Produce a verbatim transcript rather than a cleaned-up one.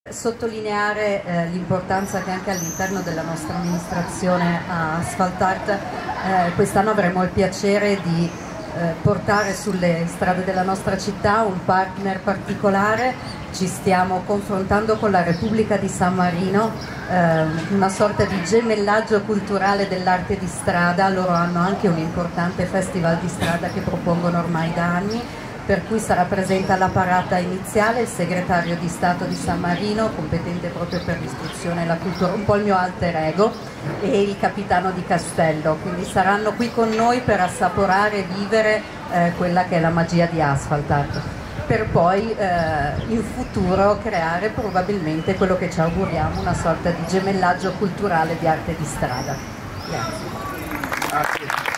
Sottolineare eh, l'importanza che anche all'interno della nostra amministrazione a Asfaltart eh, quest'anno avremo il piacere di eh, portare sulle strade della nostra città un partner particolare. Ci stiamo confrontando con la Repubblica di San Marino, eh, una sorta di gemellaggio culturale dell'arte di strada. Loro hanno anche un importante festival di strada che propongono ormai da anni, per cui sarà presente alla parata iniziale il segretario di Stato di San Marino, competente proprio per l'istruzione e la cultura, un po' il mio alter ego, e il capitano di castello, quindi saranno qui con noi per assaporare e vivere eh, quella che è la magia di Asfaltart, per poi eh, in futuro creare probabilmente quello che ci auguriamo, una sorta di gemellaggio culturale di arte di strada. Grazie. Grazie.